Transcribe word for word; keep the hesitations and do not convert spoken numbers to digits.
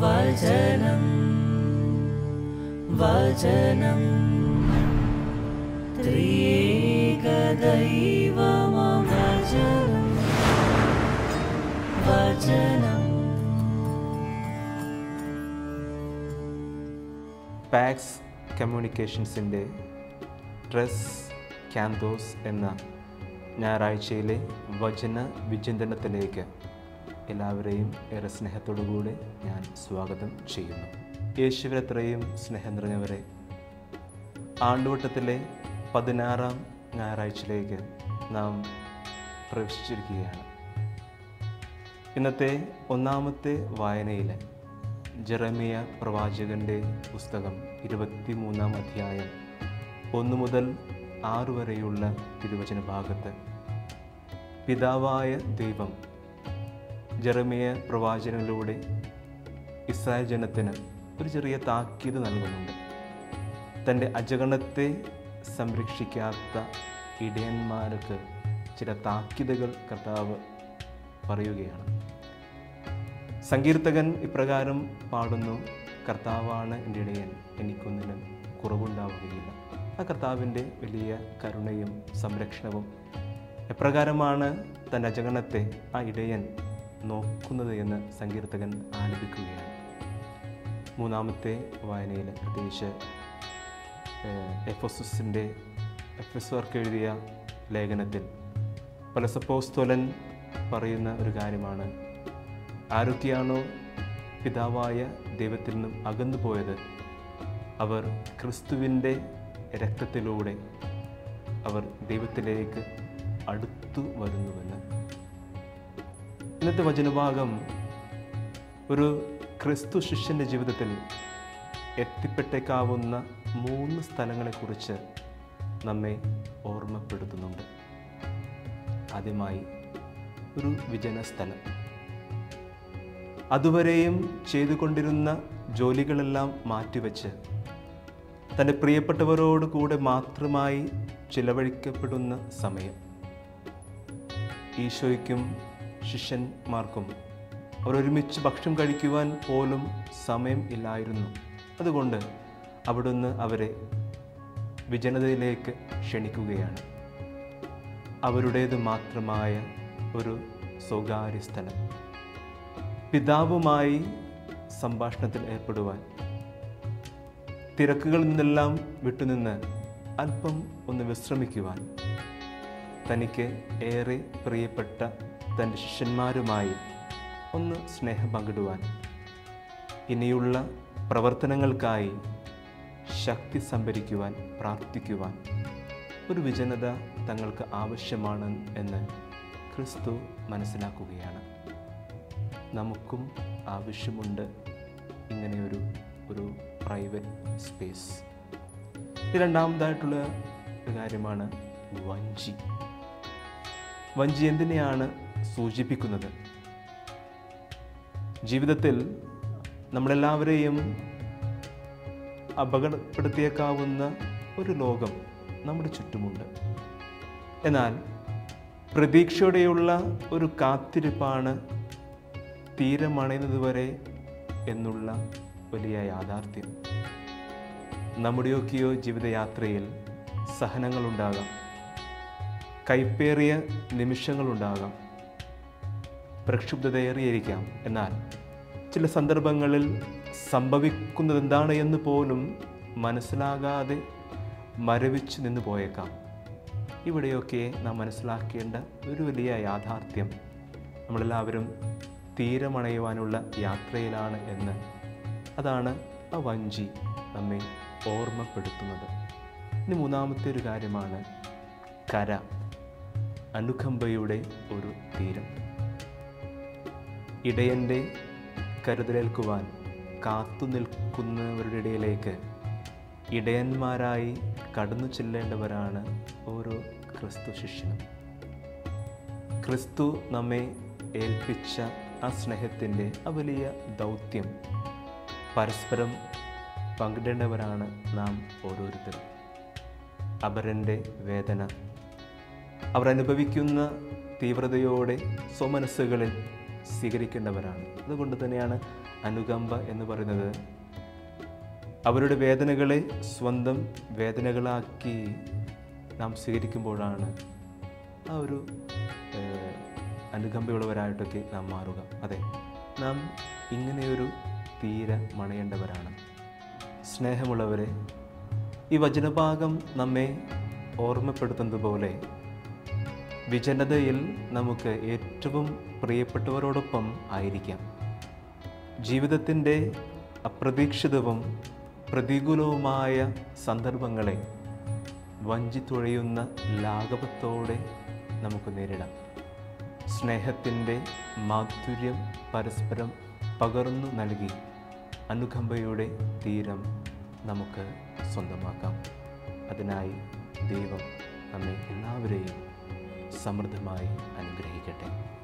വചനം വചനം ത്രിയേക ദൈവമം വചനം വചനം. പാക്സ് കമ്മ്യൂണിക്കേഷൻസിൻ്റെ ട്രെസ് ക്യാന്തോസ് എന്ന ഞായറാഴ്ചയിലെ വചന വിചിന്തനത്തിലേക്ക് എല്ലാവരെയും ഏറെ സ്നേഹത്തോടുകൂടി ഞാൻ സ്വാഗതം ചെയ്യുന്നു. യേശുവിനത്രയും സ്നേഹം നിറഞ്ഞവരെ, ആണ്ടുവട്ടത്തിലെ പതിനാറാം ഞായറാഴ്ചയിലേക്ക് നാം പ്രവേശിച്ചിരിക്കുകയാണ്. ഇന്നത്തെ ഒന്നാമത്തെ വായനയിൽ ജെറമിയ പ്രവാചകൻ്റെ പുസ്തകം ഇരുപത്തി മൂന്നാം അധ്യായം ഒന്ന് മുതൽ ആറ് വരെയുള്ള തിരുവചന ഭാഗത്ത് പിതാവായ ദൈവം ജെറമിയ പ്രവാചകനിലൂടെ ഇസ്രായേൽ ജനത്തിന് ഒരു ചെറിയ താക്കീത് നൽകുന്നുണ്ട്. തൻ്റെ അജഗണത്തെ സംരക്ഷിക്കാത്ത ഇടയന്മാർക്ക് ചില താക്കീതുകൾ കർത്താവ് പറയുകയാണ്. സങ്കീർത്തകൻ ഇപ്രകാരം പാടുന്നു: കർത്താവാണ് എൻ്റെ ഇടയൻ, എനിക്കൊന്നിനും കുറവുണ്ടാവുകയില്ല. ആ കർത്താവിൻ്റെ വലിയ കരുണയും സംരക്ഷണവും എപ്രകാരമാണ് തൻ്റെ അജഗണത്തെ ആ ഇടയൻ നോക്കുന്നത് എന്ന് സങ്കീർത്തകൻ ആലപിക്കുകയാണ്. മൂന്നാമത്തെ വായനയിൽ പ്രത്യേകിച്ച് എഫെസസിൻ്റെ എഫെസർക്ക് എഴുതിയ ലേഖനത്തിൽ പൗലോസ് പറയുന്ന ഒരു കാര്യമാണ്: ആരൊക്കെയാണോ പിതാവായ ദൈവത്തിൽ നിന്നും അകന്നു പോയത്, അവർ ക്രിസ്തുവിൻ്റെ രക്തത്തിലൂടെ അവർ ദൈവത്തിലേക്ക് അടുത്തു വരുന്നുവെന്ന്. ഇന്നത്തെ വചനഭാഗം ഒരു ക്രിസ്തു ശിഷ്യൻ്റെ ജീവിതത്തിൽ എത്തിപ്പെട്ടേക്കാവുന്ന മൂന്ന് സ്ഥലങ്ങളെക്കുറിച്ച് നമ്മെ ഓർമ്മപ്പെടുത്തുന്നുണ്ട്. ആദ്യമായി ഒരു വിജന സ്ഥലം. അതുവരെയും ചെയ്തുകൊണ്ടിരുന്ന ജോലികളെല്ലാം മാറ്റിവെച്ച് തൻ്റെ പ്രിയപ്പെട്ടവരോട് കൂടെ മാത്രമായി ചിലവഴിക്കപ്പെടുന്ന സമയം. ഈശോയ്ക്കും ശിഷ്യന്മാർക്കും അവരൊരുമിച്ച് ഭക്ഷണം കഴിക്കുവാൻ പോലും സമയം ഇല്ലായിരുന്നു. അതുകൊണ്ട് അവിടുന്ന് അവരെ വിജനതയിലേക്ക് ക്ഷണിക്കുകയാണ്. അവരുടേത് മാത്രമായ ഒരു സ്വകാര്യ സ്ഥലം, പിതാവുമായി സംഭാഷണത്തിൽ ഏർപ്പെടുവാൻ, തിരക്കുകളിൽ നിന്നെല്ലാം വിട്ടുനിന്ന് അല്പം ഒന്ന് വിശ്രമിക്കുവാൻ, തനിക്ക് ഏറെ പ്രിയപ്പെട്ട തൻ്റെ ശിഷ്യന്മാരുമായി ഒന്ന് സ്നേഹം പങ്കിടുവാൻ, ഇനിയുള്ള പ്രവർത്തനങ്ങൾക്കായി ശക്തി സംഭരിക്കുവാൻ, പ്രാർത്ഥിക്കുവാൻ ഒരു വിജനത തങ്ങൾക്ക് ആവശ്യമാണ് എന്ന് ക്രിസ്തു മനസ്സിലാക്കുകയാണ്. നമുക്കും ആവശ്യമുണ്ട് ഇങ്ങനെയൊരു ഒരു പ്രൈവറ്റ് സ്പേസ്. രണ്ടാമതായിട്ടുള്ള ഒരു കാര്യമാണ് വഞ്ചി. വഞ്ചി എന്തിനെയാണ് സൂചിപ്പിക്കുന്നത്? ജീവിതത്തിൽ നമ്മളെല്ലാവരെയും അപകടപ്പെടുത്തിയേക്കാവുന്ന ഒരു ലോകം നമ്മുടെ ചുറ്റുമുണ്ട്. എന്നാൽ പ്രതീക്ഷയോടെയുള്ള ഒരു കാത്തിരിപ്പാണ് തീരമണയുന്നതുവരെ എന്നുള്ള വലിയ യാഥാർത്ഥ്യം. നമ്മുടെയൊക്കെയോ ജീവിതയാത്രയിൽ സഹനങ്ങളുണ്ടാകാം, കൈപ്പേറിയ നിമിഷങ്ങളുണ്ടാകാം, പ്രക്ഷുബ്ധതയേറിയിരിക്കാം. എന്നാൽ ചില സന്ദർഭങ്ങളിൽ സംഭവിക്കുന്നത് എന്താണ് എന്ന് പോലും മനസ്സിലാകാതെ മരവിച്ച് നിന്ന് പോയേക്കാം. ഇവിടെയൊക്കെ നാം മനസ്സിലാക്കേണ്ട ഒരു വലിയ യാഥാർത്ഥ്യം, നമ്മളെല്ലാവരും തീരമണയുവാനുള്ള യാത്രയിലാണ് എന്ന്. അതാണ് ആ വഞ്ചി നമ്മെ ഓർമ്മപ്പെടുത്തുന്നത്. ഇനി മൂന്നാമത്തെ ഒരു കാര്യമാണ് കര, അനുകമ്പയുടെ ഒരു തീരം. ഇടയൻ്റെ കരുതലേൽക്കുവാൻ കാത്തു നിൽക്കുന്നവരുടെ ഇടയിലേക്ക് ഇടയന്മാരായി കടന്നു ചെല്ലേണ്ടവരാണ് ഓരോ ക്രിസ്തു ശിഷ്യനും. ക്രിസ്തു നമ്മെ ഏൽപ്പിച്ച ആ സ്നേഹത്തിൻ്റെ ആ വലിയ ദൗത്യം പരസ്പരം പങ്കിടേണ്ടവരാണ് നാം ഓരോരുത്തരും. അപരൻ്റെ വേദന, അവർ അനുഭവിക്കുന്ന തീവ്രതയോടെ സ്വമനസ്സുകളിൽ സ്വീകരിക്കേണ്ടവരാണ്. അതുകൊണ്ട് തന്നെയാണ് അനുകമ്പ എന്ന് പറയുന്നത്. അവരുടെ വേദനകളെ സ്വന്തം വേദനകളാക്കി നാം സ്വീകരിക്കുമ്പോഴാണ് ആ ഒരു അനുകമ്പയുള്ളവരായിട്ടൊക്കെ നാം മാറുക. അതെ, നാം ഇങ്ങനെയൊരു തീര മണയേണ്ടവരാണ്. സ്നേഹമുള്ളവരെ, ഈ വചനഭാഗം നമ്മെ ഓർമ്മപ്പെടുത്തുന്നത് പോലെ വിജനതയിൽ നമുക്ക് ഏറ്റവും പ്രിയപ്പെട്ടവരോടൊപ്പം ആയിരിക്കാം. ജീവിതത്തിൻ്റെ അപ്രതീക്ഷിതവും പ്രതികൂലവുമായ സന്ദർഭങ്ങളെ വഞ്ചിത്തുഴയുന്ന ലാഘവത്തോടെ നമുക്ക് നേരിടാം. സ്നേഹത്തിൻ്റെ മാധുര്യം പരസ്പരം പകർന്നു നൽകി അനുകമ്പയുടെ തീരം നമുക്ക് സ്വന്തമാക്കാം. അതിനായി ദൈവം നമ്മെ എല്ലാവരെയും സമൃദ്ധമായി അനുഗ്രഹിക്കട്ടെ.